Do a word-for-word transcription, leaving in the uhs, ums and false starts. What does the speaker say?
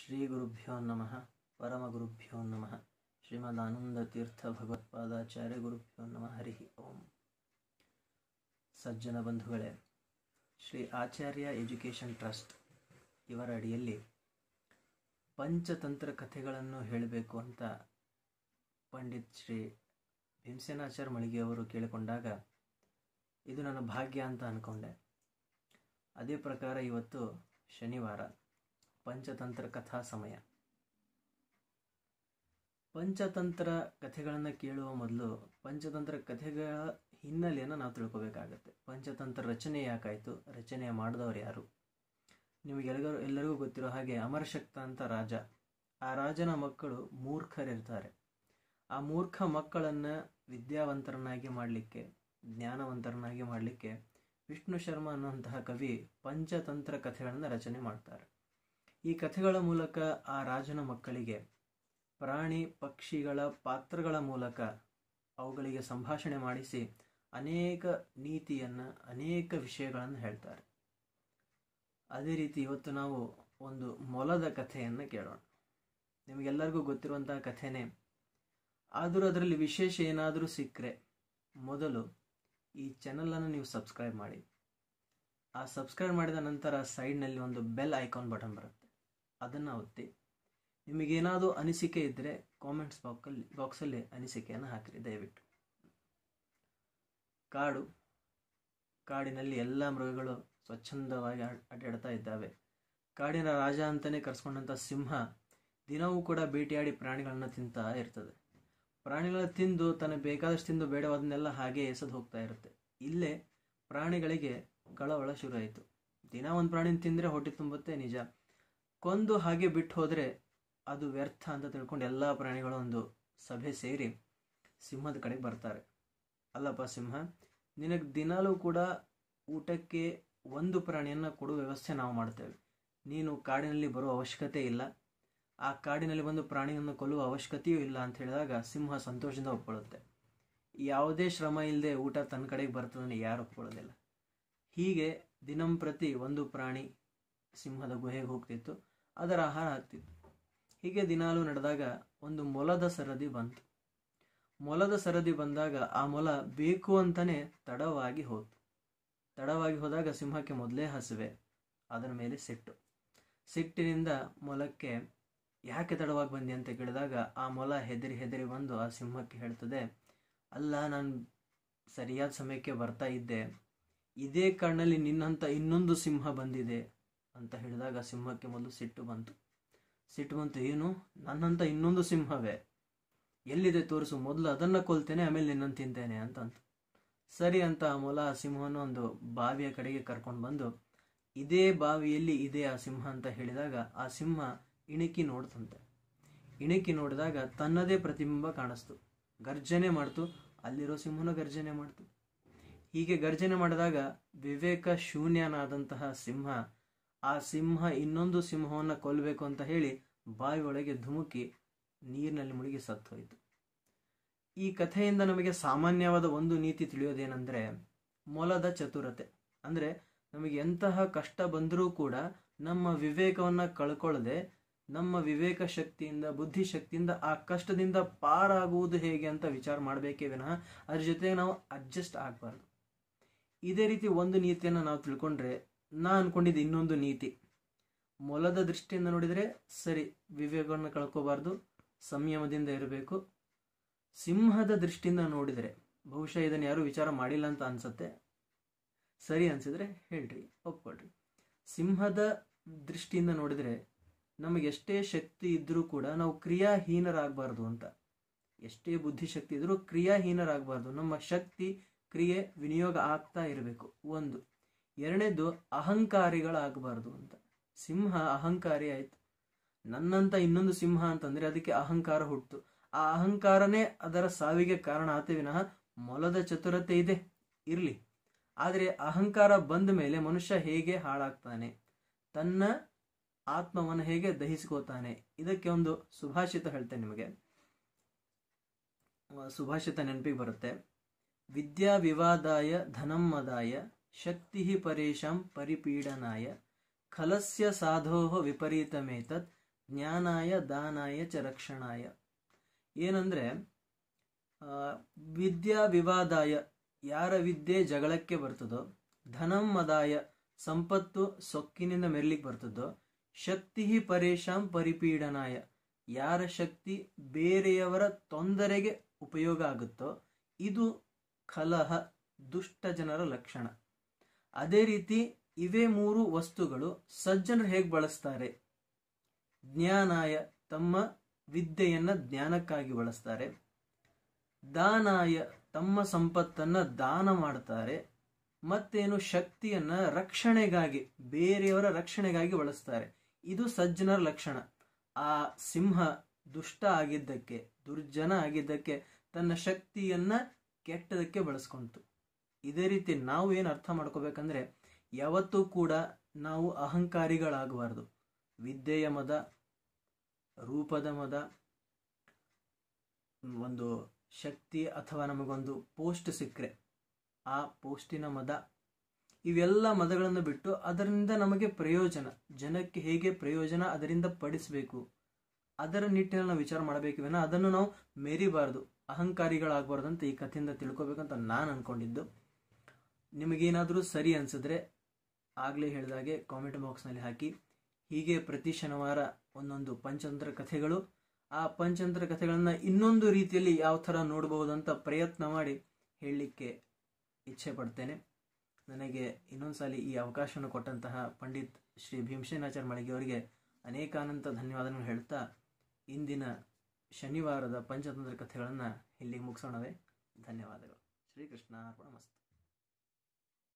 ಶ್ರೀ ಗುರುಭ್ಯೋ ನಮಃ ಪರಮ ಗುರುಭ್ಯೋ ನಮಃ ಶ್ರೀಮದಾನಂದತೀರ್ಥ ಭಗವತ್ಪಾದಾಚಾರ್ಯ ಗುರುಭ್ಯೋ ನಮಃ ಹರಿ ಓಂ. ಸಜ್ಜನ ಬಂಧುಗಳೇ, ಶ್ರೀ ಆಚಾರ್ಯ ಎಜುಕೇಷನ್ ಟ್ರಸ್ಟ್ ಇವರ ಅಡಿಯಲ್ಲಿ ಪಂಚತಂತ್ರ ಕಥೆಗಳನ್ನು ಹೇಳಬೇಕು ಅಂತ ಪಂಡಿತ್ ಶ್ರೀ ಭೀಮಸೇನಾಚಾರ್ಯ ಮಳಿಗೆಯವರು ಕೇಳಿಕೊಂಡಾಗ ಇದು ನನ್ನ ಭಾಗ್ಯ ಅಂತ ಅಂದ್ಕೊಂಡೆ. ಅದೇ ಪ್ರಕಾರ ಇವತ್ತು ಶನಿವಾರ ಪಂಚತಂತ್ರ ಕಥಾ ಸಮಯ. ಪಂಚತಂತ್ರ ಕಥೆಗಳನ್ನು ಕೇಳುವ ಮೊದಲು ಪಂಚತಂತ್ರ ಕಥೆಗಳ ಹಿನ್ನೆಲೆಯನ್ನು ನಾವು ತಿಳ್ಕೋಬೇಕಾಗತ್ತೆ. ಪಂಚತಂತ್ರ ರಚನೆ ಯಾಕಾಯಿತು, ರಚನೆ ಮಾಡಿದವರು ಯಾರು? ನಿಮಗೆಲ್ಲರೂ ಎಲ್ಲರಿಗೂ ಗೊತ್ತಿರೋ ಹಾಗೆ ಅಮರಶಕ್ತ ಅಂತ ರಾಜ. ಆ ರಾಜನ ಮಕ್ಕಳು ಮೂರ್ಖರಿರ್ತಾರೆ. ಆ ಮೂರ್ಖ ಮಕ್ಕಳನ್ನು ವಿದ್ಯಾವಂತರನ್ನಾಗಿ ಮಾಡಲಿಕ್ಕೆ, ಜ್ಞಾನವಂತರನ್ನಾಗಿ ಮಾಡಲಿಕ್ಕೆ ವಿಷ್ಣು ಶರ್ಮ ಅನ್ನುವಂತಹ ಕವಿ ಪಂಚತಂತ್ರ ಕಥೆಗಳನ್ನು ರಚನೆ ಮಾಡ್ತಾರೆ. ಈ ಕಥೆಗಳ ಮೂಲಕ ಆ ರಾಜನ ಮಕ್ಕಳಿಗೆ ಪ್ರಾಣಿ ಪಕ್ಷಿಗಳ ಪಾತ್ರಗಳ ಮೂಲಕ ಅವುಗಳಿಗೆ ಸಂಭಾಷಣೆ ಮಾಡಿಸಿ ಅನೇಕ ನೀತಿಯನ್ನು, ಅನೇಕ ವಿಷಯಗಳನ್ನು ಹೇಳ್ತಾರೆ. ಅದೇ ರೀತಿ ಇವತ್ತು ನಾವು ಒಂದು ಮೊಲದ ಕಥೆಯನ್ನು ಕೇಳೋಣ. ನಿಮಗೆಲ್ಲರಿಗೂ ಗೊತ್ತಿರುವಂತಹ ಕಥೆನೇ. ಆದರೂ ಅದರಲ್ಲಿ ವಿಶೇಷ ಏನಾದರೂ ಸಿಕ್ಕರೆ ಮೊದಲು ಈ ಚಾನಲನ್ನು ನೀವು ಸಬ್ಸ್ಕ್ರೈಬ್ ಮಾಡಿ. ಆ ಸಬ್ಸ್ಕ್ರೈಬ್ ಮಾಡಿದ ನಂತರ ಸೈಡ್ನಲ್ಲಿ ಒಂದು ಬೆಲ್ ಐಕಾನ್ ಬಟನ್ ಬರುತ್ತೆ, ಅದನ್ನು ಒತ್ತಿ. ನಿಮಗೇನಾದರೂ ಅನಿಸಿಕೆ ಇದ್ದರೆ ಕಾಮೆಂಟ್ಸ್ ಬಾಕ್ಸಲ್ಲಿ ಬಾಕ್ಸಲ್ಲಿ ಅನಿಸಿಕೆಯನ್ನು ಹಾಕಿರಿ ದಯವಿಟ್ಟು. ಕಾಡು, ಕಾಡಿನಲ್ಲಿ ಎಲ್ಲ ಮೃಗಗಳು ಸ್ವಚ್ಛಂದವಾಗಿ ಅಡ್ಡಾಡ್ತಾ ಇದ್ದಾವೆ. ಕಾಡಿನ ರಾಜ ಅಂತಲೇ ಕರೆಸ್ಕೊಂಡಂಥ ಸಿಂಹ ದಿನವೂ ಕೂಡ ಬೇಟೆಯಾಡಿ ಪ್ರಾಣಿಗಳನ್ನ ತಿಂತಾ ಇರ್ತದೆ. ಪ್ರಾಣಿಗಳ ತಿಂದು ತನಗೆ ಬೇಕಾದಷ್ಟು ತಿಂದು ಬೇಡವಾದನ್ನೆಲ್ಲ ಹಾಗೆ ಎಸೆದು ಹೋಗ್ತಾ ಇರುತ್ತೆ. ಇಲ್ಲೇ ಪ್ರಾಣಿಗಳಿಗೆ ಕಳವಳ ಶುರು ಆಯಿತು. ದಿನ ಒಂದು ಪ್ರಾಣಿನ ತಿಂದರೆ ಹೊಟ್ಟೆ ತುಂಬುತ್ತೆ ನಿಜ, ಕೊಂದು ಹಾಗೆ ಬಿಟ್ಟು ಹೋದರೆ ಅದು ವ್ಯರ್ಥ ಅಂತ ತಿಳ್ಕೊಂಡು ಎಲ್ಲ ಪ್ರಾಣಿಗಳು ಒಂದು ಸಭೆ ಸೇರಿ ಸಿಂಹದ ಕಡೆಗೆ ಬರ್ತಾರೆ. ಅಲ್ಲಪ್ಪ ಸಿಂಹ, ನಿನಗೆ ದಿನಾಲೂ ಕೂಡ ಊಟಕ್ಕೆ ಒಂದು ಪ್ರಾಣಿಯನ್ನು ಕೊಡುವ ವ್ಯವಸ್ಥೆ ನಾವು ಮಾಡ್ತೇವೆ. ನೀನು ಕಾಡಿನಲ್ಲಿ ಬರುವ ಅವಶ್ಯಕತೆ ಇಲ್ಲ, ಆ ಕಾಡಿನಲ್ಲಿ ಬಂದು ಪ್ರಾಣಿಯನ್ನು ಕೊಲ್ಲುವ ಅವಶ್ಯಕತೆಯೂ ಇಲ್ಲ ಅಂತ ಹೇಳಿದಾಗ ಸಿಂಹ ಸಂತೋಷದಿಂದ ಒಪ್ಕೊಳ್ಳುತ್ತೆ. ಯಾವುದೇ ಶ್ರಮ ಇಲ್ಲದೆ ಊಟ ತನ್ನ ಕಡೆಗೆ ಬರ್ತದನ್ನು ಯಾರು ಒಪ್ಕೊಳ್ಳೋದಿಲ್ಲ. ಹೀಗೆ ದಿನಂಪ್ರತಿ ಒಂದು ಪ್ರಾಣಿ ಸಿಂಹದ ಗುಹೆಗೆ ಹೋಗ್ತಿತ್ತು, ಅದರ ಆಹಾರ ಆಗ್ತಿತ್ತು. ಹೀಗೆ ದಿನಾಲೂ ನಡೆದಾಗ ಒಂದು ಮೊಲದ ಸರದಿ ಬಂತು. ಮೊಲದ ಸರದಿ ಬಂದಾಗ ಆ ಮೊಲ ಬೇಕು ಅಂತಾನೆ ತಡವಾಗಿ ಹೋತು. ತಡವಾಗಿ ಹೋದಾಗ ಸಿಂಹಕ್ಕೆ ಮೊದಲೇ ಹಸಿವೆ, ಅದರ ಮೇಲೆ ಸಿಟ್ಟು. ಸಿಟ್ಟಿನಿಂದ ಮೊಲಕ್ಕೆ ಯಾಕೆ ತಡವಾಗಿ ಬಂದಿ ಅಂತ ಕೇಳಿದಾಗ ಆ ಮೊಲ ಹೆದರಿ ಹೆದರಿ ಬಂದು ಆ ಸಿಂಹಕ್ಕೆ ಹೇಳ್ತದೆ, ಅಲ್ಲ ನಾನು ಸರಿಯಾದ ಸಮಯಕ್ಕೆ ಬರ್ತಾ ಇದ್ದೆ, ಇದೇ ಕಾಡಿನಲ್ಲಿ ನಿನ್ನಂತ ಇನ್ನೊಂದು ಸಿಂಹ ಬಂದಿದೆ ಅಂತ ಹೇಳಿದಾಗ ಸಿಂಹಕ್ಕೆ ಮೊದಲು ಸಿಟ್ಟು ಬಂತು. ಸಿಟ್ಟು ಬಂತು, ಏನು ನನ್ನಂತ ಇನ್ನೊಂದು ಸಿಂಹವೇ? ಎಲ್ಲಿದೆ ತೋರಿಸು, ಮೊದಲು ಅದನ್ನು ಕೊಲ್ತೇನೆ, ಆಮೇಲೆ ನಿನ್ನನ್ನು ತಿಂತೇನೆ ಅಂತಂತು. ಸರಿ ಅಂತ ಆ ಮೊಲ ಆ ಸಿಂಹವನ್ನು ಒಂದು ಬಾವಿಯ ಕಡೆಗೆ ಕರ್ಕೊಂಡು ಬಂದು, ಇದೇ ಬಾವಿಯಲ್ಲಿ ಇದೆ ಆ ಸಿಂಹ ಅಂತ ಹೇಳಿದಾಗ ಆ ಸಿಂಹ ಇಣುಕಿ ನೋಡ್ತಂತೆ. ಇಣುಕಿ ನೋಡಿದಾಗ ತನ್ನದೇ ಪ್ರತಿಬಿಂಬ ಕಾಣಿಸ್ತು. ಗರ್ಜನೆ ಮಾಡ್ತು, ಅಲ್ಲಿರೋ ಸಿಂಹನ ಗರ್ಜನೆ ಮಾಡ್ತು. ಹೀಗೆ ಗರ್ಜನೆ ಮಾಡಿದಾಗ ವಿವೇಕ ಶೂನ್ಯನಾದಂತಹ ಸಿಂಹ ಆ ಸಿಂಹ ಇನ್ನೊಂದು ಸಿಂಹವನ್ನು ಕೊಲ್ಲಬೇಕು ಅಂತ ಹೇಳಿ ಬಾವಿ ಒಳಗೆ ಧುಮುಕಿ ನೀರಿನಲ್ಲಿ ಮುಳುಗಿ ಸತ್ತು ಹೋಯಿತು. ಈ ಕಥೆಯಿಂದ ನಮಗೆ ಸಾಮಾನ್ಯವಾದ ಒಂದು ನೀತಿ ತಿಳಿಯೋದೇನೆಂದರೆ ಮೊಲದ ಚತುರತೆ. ಅಂದರೆ ನಮಗೆ ಎಂತಹ ಕಷ್ಟ ಬಂದರೂ ಕೂಡ ನಮ್ಮ ವಿವೇಕವನ್ನು ಕಳ್ಕೊಳ್ಳದೆ ನಮ್ಮ ವಿವೇಕ ಶಕ್ತಿಯಿಂದ, ಬುದ್ಧಿಶಕ್ತಿಯಿಂದ ಆ ಕಷ್ಟದಿಂದ ಪಾರಾಗುವುದು ಹೇಗೆ ಅಂತ ವಿಚಾರ ಮಾಡಬೇಕೇ ವಿನಃ ಅದ್ರ ಜೊತೆಗೆ ನಾವು ಅಡ್ಜಸ್ಟ್ ಆಗಬಾರ್ದು. ಇದೇ ರೀತಿ ಒಂದು ನೀತಿಯನ್ನು ನಾವು ತಿಳ್ಕೊಂಡ್ರೆ, ನಾ ಅನ್ಕೊಂಡಿದ್ದು ಇನ್ನೊಂದು ನೀತಿ. ಮೊಲದ ದೃಷ್ಟಿಯಿಂದ ನೋಡಿದರೆ ಸರಿ, ವಿವೇಕವನ್ನು ಕಳ್ಕೋಬಾರ್ದು, ಸಂಯಮದಿಂದ ಇರಬೇಕು. ಸಿಂಹದ ದೃಷ್ಟಿಯಿಂದ ನೋಡಿದರೆ, ಬಹುಶಃ ಇದನ್ನು ಯಾರು ವಿಚಾರ ಮಾಡಿಲ್ಲ ಅಂತ ಅನ್ಸುತ್ತೆ, ಸರಿ ಅನ್ಸಿದ್ರೆ ಹೇಳ್ರಿ, ಒಪ್ಕೊಳ್ರಿ. ಸಿಂಹದ ದೃಷ್ಟಿಯಿಂದ ನೋಡಿದರೆ ನಮಗೆ ಎಷ್ಟೇ ಶಕ್ತಿ ಇದ್ರೂ ಕೂಡ ನಾವು ಕ್ರಿಯಾಹೀನರಾಗಬಾರ್ದು ಅಂತ. ಎಷ್ಟೇ ಬುದ್ಧಿಶಕ್ತಿ ಇದ್ರೂ ಕ್ರಿಯಾಹೀನರಾಗಬಾರ್ದು. ನಮ್ಮ ಶಕ್ತಿ ಕ್ರಿಯೆ ವಿನಿಯೋಗ ಆಗ್ತಾ ಇರಬೇಕು ಒಂದು. ಎರಡನೇದು ಅಹಂಕಾರಿಗಳಾಗಬಾರ್ದು ಅಂತ. ಸಿಂಹ ಅಹಂಕಾರಿ ಆಯಿತು. ನನ್ನಂತ ಇನ್ನೊಂದು ಸಿಂಹ ಅಂತಂದ್ರೆ ಅದಕ್ಕೆ ಅಹಂಕಾರ ಹುಟ್ಟು. ಆ ಅಹಂಕಾರನೇ ಅದರ ಸಾವಿಗೆ ಕಾರಣ ಆತ ವಿನಃ ಮೊಲದ ಚತುರತೆ ಇದೆ ಇರಲಿ. ಆದರೆ ಅಹಂಕಾರ ಬಂದ ಮೇಲೆ ಮನುಷ್ಯ ಹೇಗೆ ಹಾಳಾಗ್ತಾನೆ, ತನ್ನ ಆತ್ಮವನ್ನು ಹೇಗೆ ದಹಿಸ್ಕೋತಾನೆ. ಇದಕ್ಕೆ ಒಂದು ಸುಭಾಷಿತ ಹೇಳ್ತೇನೆ ನಿಮಗೆ. ಸುಭಾಷಿತ ನೆನಪಿಗೆ ಬರುತ್ತೆ. ವಿದ್ಯಾ ವಿವಾದಾಯ ಧನಂ ಮದಾಯ ಶಕ್ತಿ ಪರೇಶಾಂ ಪರಿಪೀಡನಾಯ ಖಲಸ್ಯ ಸಾಧೋ ವಿಪರೀತಮೇತತ್ ಜ್ಞಾನಾಯ ದಾನಾಯ ಚ ರಕ್ಷಣಾಯ. ಏನಂದರೆ ವಿದ್ಯಾ ವಿವಾದಾಯ, ಯಾರ ವಿದ್ಯೆ ಜಗಳಕ್ಕೆ ಬರ್ತದೋ, ಧನಂ ಮದಾಯ, ಸಂಪತ್ತು ಸೊಕ್ಕಿನಿಂದ ಮೆರ್ಲಿಕ್ಕೆ ಬರ್ತದೋ, ಶಕ್ತಿ ಪರೇಶಾಂ ಪರಿಪೀಡನಾಯ, ಯಾರ ಶಕ್ತಿ ಬೇರೆಯವರ ತೊಂದರೆಗೆ ಉಪಯೋಗ ಆಗುತ್ತೋ, ಇದು ಕಲಹ, ದುಷ್ಟ ಜನರ ಲಕ್ಷಣ. ಅದೇ ರೀತಿ ಇವೇ ಮೂರು ವಸ್ತುಗಳು ಸಜ್ಜನರು ಹೇಗೆ ಬಳಸ್ತಾರೆ? ಜ್ಞಾನಾಯ, ತಮ್ಮ ವಿದ್ಯೆಯನ್ನ ಜ್ಞಾನಕ್ಕಾಗಿ ಬಳಸ್ತಾರೆ. ದಾನಾಯ, ತಮ್ಮ ಸಂಪತ್ತನ್ನ ದಾನ ಮಾಡ್ತಾರೆ. ಮತ್ತೇನು, ಶಕ್ತಿಯನ್ನ ರಕ್ಷಣೆಗಾಗಿ, ಬೇರೆಯವರ ರಕ್ಷಣೆಗಾಗಿ ಬಳಸ್ತಾರೆ. ಇದು ಸಜ್ಜನರ ಲಕ್ಷಣ. ಆ ಸಿಂಹ ದುಷ್ಟ ಆಗಿದ್ದಕ್ಕೆ, ದುರ್ಜನ ಆಗಿದ್ದಕ್ಕೆ ತನ್ನ ಶಕ್ತಿಯನ್ನ ಕೆಟ್ಟದಕ್ಕೆ ಬಳಸ್ಕೊಂತು. ಇದೇ ರೀತಿ ನಾವು ಏನು ಅರ್ಥ ಮಾಡ್ಕೋಬೇಕಂದ್ರೆ, ಯಾವತ್ತೂ ಕೂಡ ನಾವು ಅಹಂಕಾರಿಗಳಾಗಬಾರ್ದು. ವಿದ್ಯೆಯ ಮದ, ರೂಪದ ಮದ, ಒಂದು ಶಕ್ತಿ ಅಥವಾ ನಮಗೊಂದು ಪೋಸ್ಟ್ ಸಿಕ್ಕರೆ ಆ ಪೋಸ್ಟಿನ ಮದ, ಇವೆಲ್ಲ ಮದಗಳನ್ನು ಬಿಟ್ಟು ಅದರಿಂದ ನಮಗೆ ಪ್ರಯೋಜನ, ಜನಕ್ಕೆ ಹೇಗೆ ಪ್ರಯೋಜನ ಅದರಿಂದ ಪಡಿಸಬೇಕು, ಅದರ ನಿಟ್ಟಿನಲ್ಲಿ ನಾವು ವಿಚಾರ ಮಾಡಬೇಕಿವೇನೋ, ಅದನ್ನು ನಾವು ಮೆರಿಬಾರ್ದು, ಅಹಂಕಾರಿಗಳಾಗಬಾರ್ದು ಅಂತ ಈ ಕಥೆಯಿಂದ ತಿಳ್ಕೊಬೇಕಂತ ನಾನು ಅನ್ಕೊಂಡಿದ್ದು. ನಿಮಗೇನಾದರೂ ಸರಿ ಅನ್ಸಿದ್ರೆ ಆಗಲೇ ಹೇಳಿದಾಗೆ ಕಾಮೆಂಟ್ ಬಾಕ್ಸ್ನಲ್ಲಿ ಹಾಕಿ. ಹೀಗೆ ಪ್ರತಿ ಶನಿವಾರ ಒಂದೊಂದು ಪಂಚತಂತ್ರ ಕಥೆಗಳು, ಆ ಪಂಚತಂತ್ರ ಕಥೆಗಳನ್ನು ಇನ್ನೊಂದು ರೀತಿಯಲ್ಲಿ ಯಾವ ಥರ ನೋಡಬಹುದಂತ ಪ್ರಯತ್ನ ಮಾಡಿ ಹೇಳಲಿಕ್ಕೆ ಇಚ್ಛೆ ಪಡ್ತೇನೆ. ನನಗೆ ಇನ್ನೊಂದು ಸಾಲಿ ಈ ಅವಕಾಶವನ್ನು ಕೊಟ್ಟಂತಹ ಪಂಡಿತ್ ಶ್ರೀ ಭೀಮಸೇನಾಚಾರ್ಯ ಮಾಳಿಗೆ ಅವರಿಗೆ ಅನೇಕಾನಂತ ಧನ್ಯವಾದಗಳನ್ನು ಹೇಳ್ತಾ ಇಂದಿನ ಶನಿವಾರದ ಪಂಚತಂತ್ರ ಕಥೆಗಳನ್ನು ಇಲ್ಲಿಗೆ ಮುಗಿಸೋಣವೇ. ಧನ್ಯವಾದಗಳು. ಶ್ರೀಕೃಷ್ಣ ಅರ್ಪಣಮಸ್ತು.